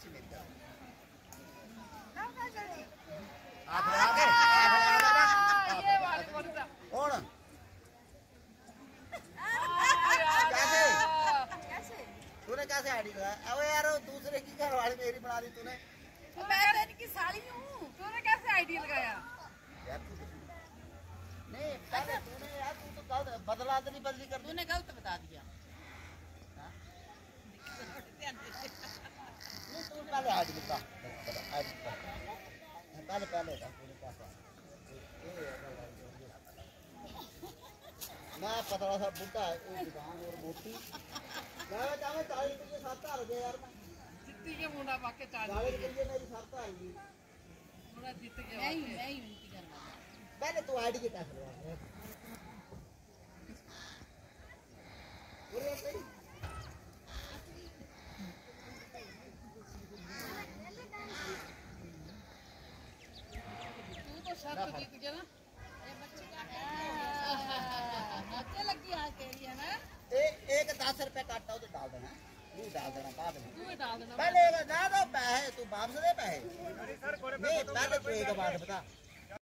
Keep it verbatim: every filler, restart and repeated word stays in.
अच्छी मेरी गल तूने कैसे आईडी लगाया? अबे यार दूसरे की घर वाली मेरी बना दी तूने। मैं तो इनकी साली हूँ। तूने कैसे आईडी लगाया? यार तू नहीं पहले तूने यार तू तो गलत बदला तो नहीं बदली कर तूने गलत बता दिया। नहीं तू पहले आईडी लगा पहले पहले था तूने कैसा मैं पतला सा बुढ़ा एक दुकान और मोटी मैं चाहे चालीस रुपये सात हार गए यार मैं जितनी के मुंडा पाके चालीस रुपये मेरी सात हार गई मुंडा जीत गया। मैं ही मैं ही विनती करना पहले तू आईडी के पैसे लगा तू तो शर्त जीत गया ना। ये बच्चे का बच्चे लगी आ के लिए ना एक एक दस रुपए काटा तो डाल देना नहीं डाल देना बाद में तू ही डाल देना पहले ना दो पैसे तू वापस दे पैसे नहीं पहले तू एक बात बता